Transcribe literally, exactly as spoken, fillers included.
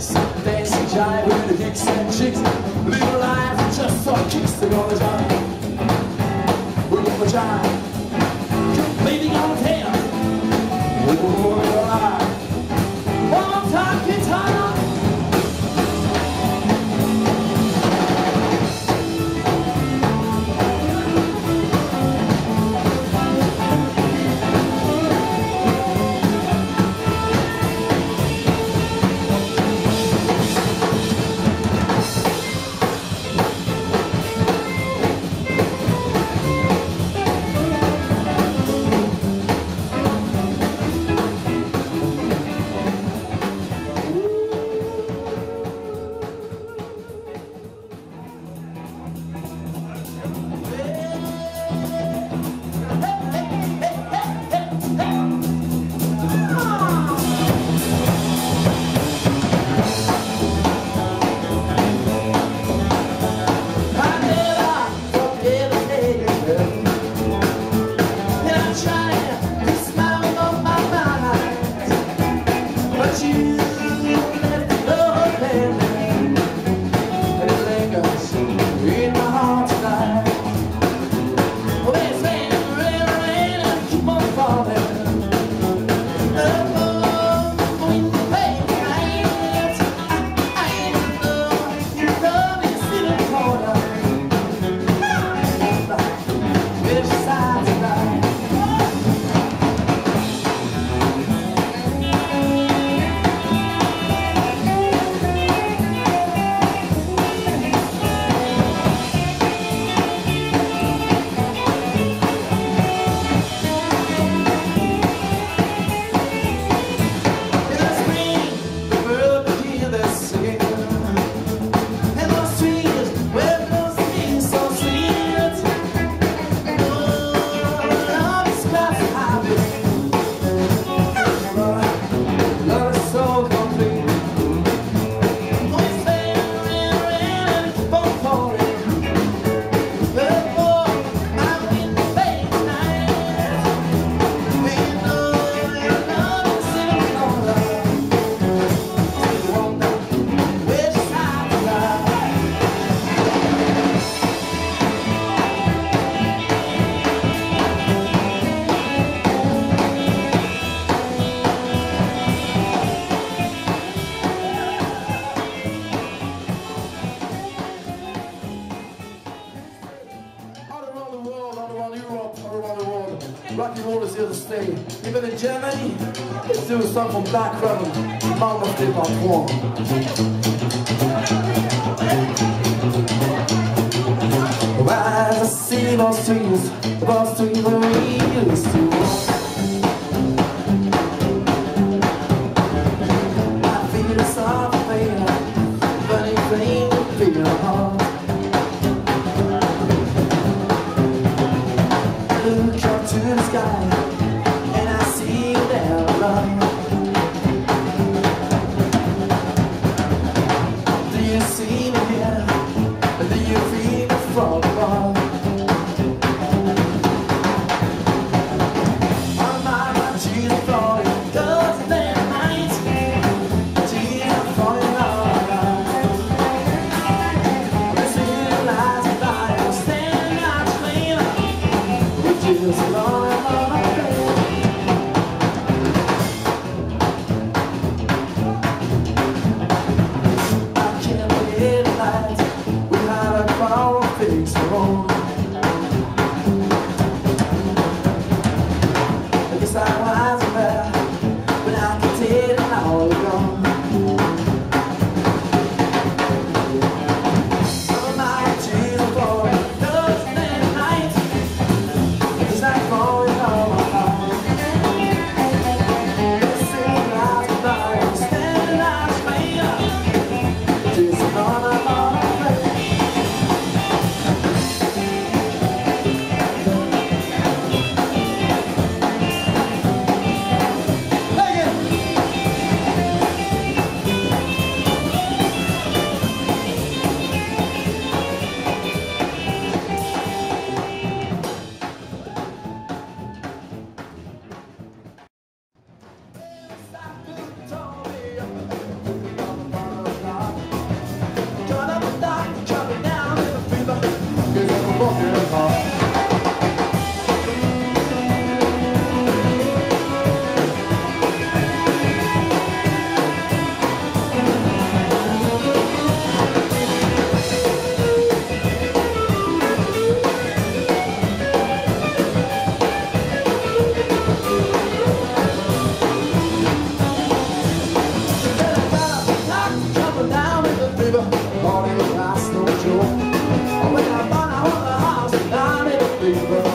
dance, dance and jive with the kicks and chicks. Live life just for kicks, they're gonna jive. We're gonna jive. Baby on the tail. We're gonna ride. One more time, guitar. Rock and roll is here to stay. Even in Germany, let's do a song from Black Rebel, Mount of Dip on One. As I see those streets, those streets where we used to walk, I feel the soft pain, burning flame to feel your heart. Look up to the sky, and I see you there alone. Do you see me here? Do you feel me from above? On my mind, she's falling, cause that night she's falling all right. Listening to lies and lies, standing out clean. Just long on my face. people.